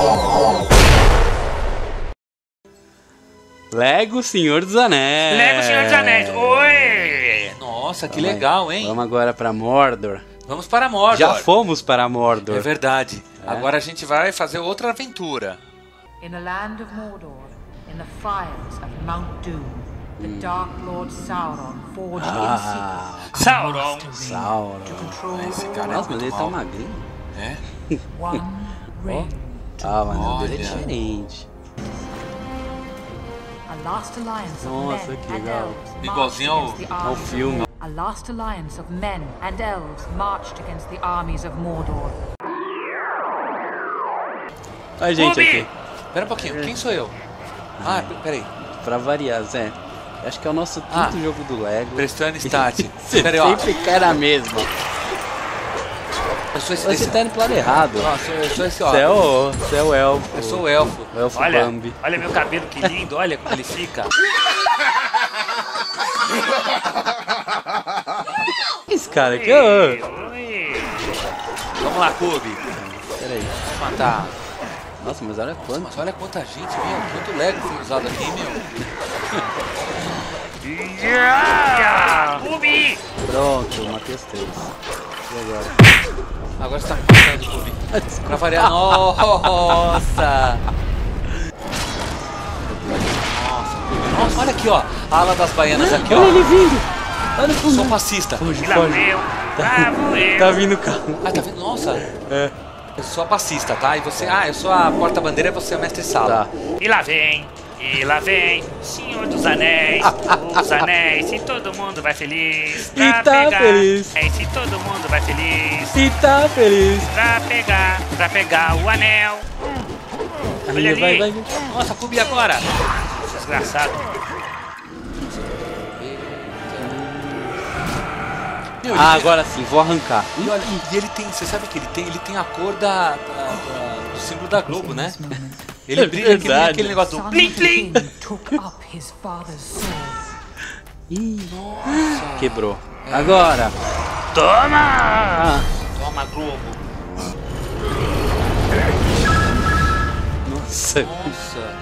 Lego Senhor dos Anéis. Lego Senhor dos Anéis. Oi! Nossa, que legal, hein? Vamos agora pra Mordor. Vamos para Mordor. Já fomos para Mordor. É verdade. Agora a gente vai fazer outra aventura. In the land of Mordor, in the fires of Mount Doom, the Dark Lord Sauron forged in secret Sauron. Sauron. to control Esse cara é Nossa, mas muito ele tá mal. magrinho. É? one ring. Ah, mas o dele é Olha. diferente. A last alliance of Nossa, men que and legal. elves Igualzinho ao- marched against the ao armies of filme. Mordor. A last alliance of men and elves marched against the armies of Mordor. Olha a gente Clube! aqui. Pera um pouquinho, quem sou eu? Ah, peraí. Pra variar, Zé. Acho que é o nosso quinto jogo do Lego. Prestando stat. Você Peraí, ó. sempre cai na mesma. Eu sou esse. Você tá indo pro lado errado. Nossa, eu sou esse, ó. Você é o elfo. Eu sou o elfo. O elfo Olha, Bambi. olha meu cabelo que lindo, olha como ele fica. Esse cara aqui, Oi, ó. oi. Vamos lá, Cube. Peraí. Vamos matar. Nossa, mas olha quanto. Mas olha quanta gente, meu. Quanto Lego foi usado aqui, meu. Cube! Pronto, matei os três. E agora? Agora você tá me matando, Cube. Pra variar. Nossa! Nossa, olha aqui, ó. A ala das baianas aqui, ó. Olha ele vindo. Olha o Sou fundo. passista. Foge, Lá foge. vou eu. Lá vou eu. Tá vindo o carro. Ah, tá vendo? Nossa. É. Eu sou a passista, tá? E você... Ah, eu sou a porta-bandeira e você é o mestre-sala. Tá. E lá vem, Senhor dos Anéis, os anéis, e todo mundo vai feliz E tá feliz. É, se todo mundo vai feliz E tá feliz. pra pegar o anel. Olha ali. Vai. Nossa, Cube agora. Desgraçado. Meu, ele- Agora sim, vou arrancar. E olha, e ele tem, você sabe o que ele tem? Ele tem a cor do símbolo da Globo, né? Ele É brilha que nem verdade. aquele negócio do Son plim of the plim. king took up his father's sword. Ih, quebrou. Agora. Toma! Toma, Globo. Nossa. Nossa.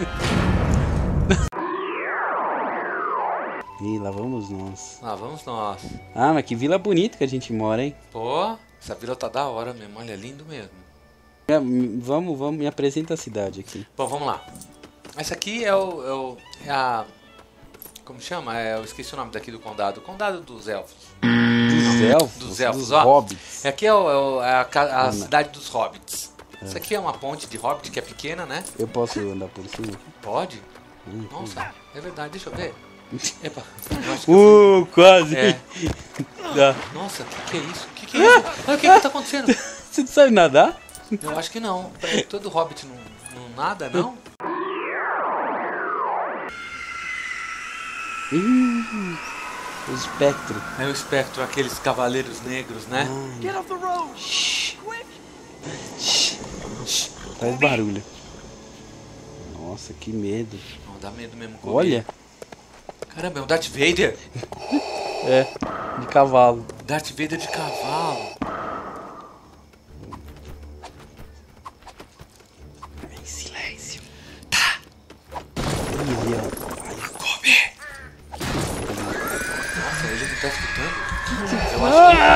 Ih, lá vamos nós. Lá vamos nós. Ah, mas que vila bonita que a gente mora, hein? Pô, essa vila tá da hora mesmo. Olha, lindo mesmo. Vamos, me apresenta a cidade aqui. Bom, vamos lá. Essa aqui é a... Como chama? Eu esqueci o nome daqui do condado. O condado dos elfos. Dos elfos? Dos elfos, dos ó. hobbits. Aqui é a cidade dos hobbits. Isso aqui é uma ponte de hobbit que é pequena, né? Eu posso andar por cima? Pode? Nossa, é verdade. Deixa eu ver. Epa, eu acho que eu Quase. É. Dá. Nossa, que é isso? Que é isso? Olha o que tá acontecendo. Você não sabe nadar? Eu acho que não. Todo hobbit não nada, não? Ih, o espectro. É o espectro, aqueles cavaleiros negros, né? Faz barulho. Nossa, que medo. Não, dá medo mesmo. Cube. Olha. Caramba, é o Darth Vader. É, de cavalo. Darth Vader de cavalo. Em silêncio. Tá. Ih, ó. Cube. Nossa, ele não tá escutando. Eu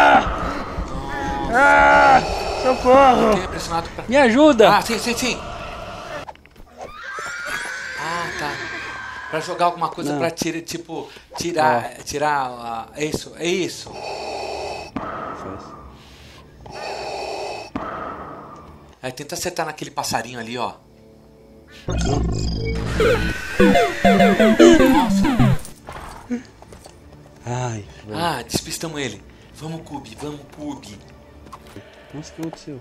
acho que... Socorro! Fiquei impressionado pra... Me ajuda! Ah, sim. Ah, tá. Pra jogar alguma coisa Não. pra tirar... Isso, é isso. Faz. Aí tenta acertar naquele passarinho ali, ó. Nossa. Ai, velho. Ah, despistamos ele. Vamos, Cube, vamos, Cube. Nossa, o que aconteceu?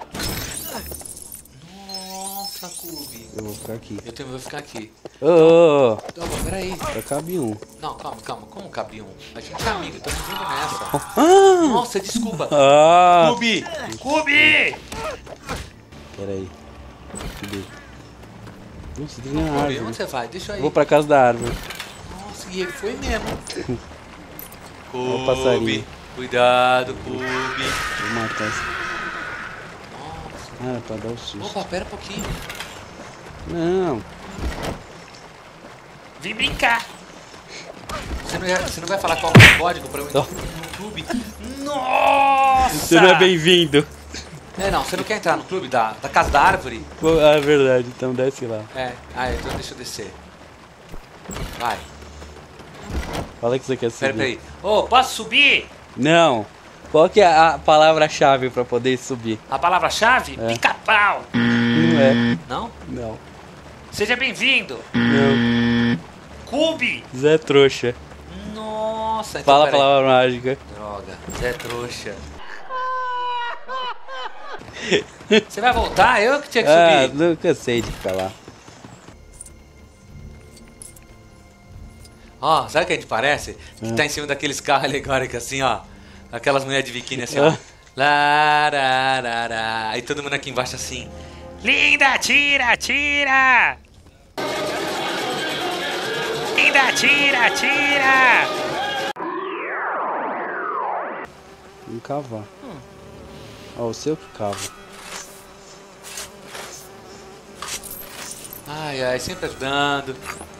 Nossa, Cube. Eu vou ficar aqui. Eu vou ficar aqui. Ô, Então, peraí. só cabe um. Não, calma. Como cabe um? A gente é amigo, estamos juntos nessa. Ah! Nossa, desculpa. Ah! Cube! Cube! Peraí. Cadê? Nossa, tem na Cube, árvore. onde você vai? Deixa eu ir. Vou pra casa da árvore. Nossa, e ele foi mesmo. Olha o passarinho. Cuidado, Cube. Vou matar esse. Nossa, Ah, pra dar o susto. Opa, pera um pouquinho. Não. Vem brincar. Você não vai falar qual é o código pra eu entrar no clube? Nossa! Você não é bem-vindo. Não, você não quer entrar no clube da Casa da Árvore? Ah, é verdade, então desce lá. Então deixa eu descer. Vai. Fala que você quer subir. Peraí. Ô, posso subir? Não. Qual que é a palavra-chave pra poder subir? A palavra-chave? Pica-pau. Não é. Não? Não. Seja bem-vindo. Não. Cube. Zé Trouxa. Nossa, então Fala a peraí. palavra mágica. Droga, Zé Trouxa. Você vai voltar? Eu que tinha que subir. Não cansei de ficar lá. Ó, sabe o que a gente parece? Que tá em cima daqueles carros alegóricos assim, ó. Aquelas mulheres de biquíni assim, ó. Larararara. Aí todo mundo aqui embaixo assim. Linda, tira, tira! Linda, tira, tira! Vamos cavar. Ó, o seu que cava. Ai, ai, sempre ajudando.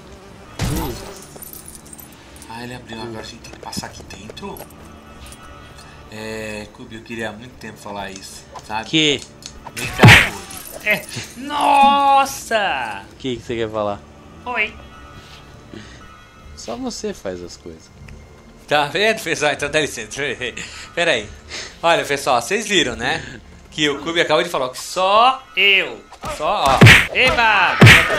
Ah, ele abriu, agora a gente tem que passar aqui dentro? Cube, eu queria há muito tempo falar isso, sabe? Que? Vem cá, Cube. Nossa! O que você quer falar? Oi. Só você faz as coisas. Tá vendo, pessoal? Então dá licença. Pera aí. Olha, pessoal, vocês viram, né? Que o Cube acabou de falar que só eu. Só, ó. Eba!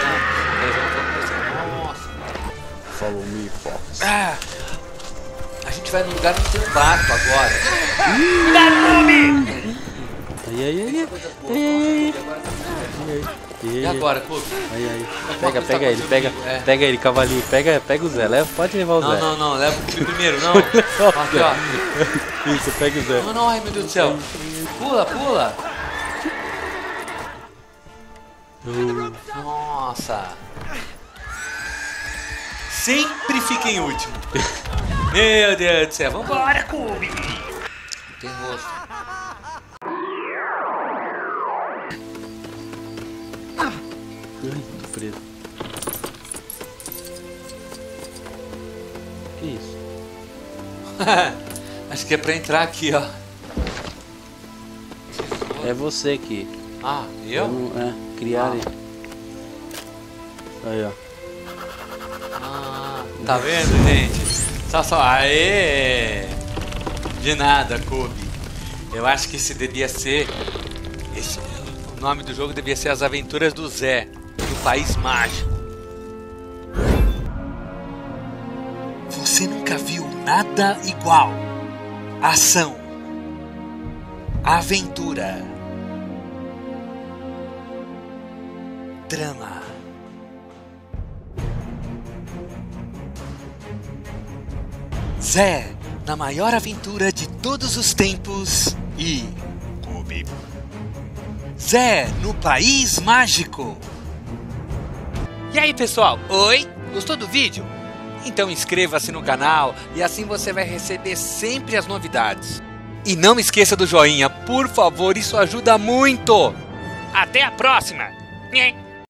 Nossa. Follow me, Fox. A gente vai num lugar onde tem um barco agora. Cuidado, Cube! E agora, Cube? Pega ele, pega ele, cavalinho, pega o Zé, pode levar o Zé. Não, leva o Cube primeiro, não. Aqui, ó. Isso, pega o Zé. Não, ai meu Deus do céu. Pula. Nossa. Sempre fica em último. Meu Deus do céu. Vambora, Cube. Não tem rosto. Tô preso. Que isso? Acho que é pra entrar aqui, ó. É você que... Ah, eu? Criar ele. Aí, ó. Tá vendo, gente? Só. Aê! De nada, Cube. Eu acho que esse devia ser... O nome do jogo devia ser As Aventuras do Zé, do País Mágico. Você nunca viu nada igual. Ação. Aventura. Drama. Zé, na maior aventura de todos os tempos e... Cube. Zé, no País Mágico. E aí, pessoal? Oi? Gostou do vídeo? Então inscreva-se no canal e assim você vai receber sempre as novidades. E não esqueça do joinha, por favor, isso ajuda muito. Até a próxima.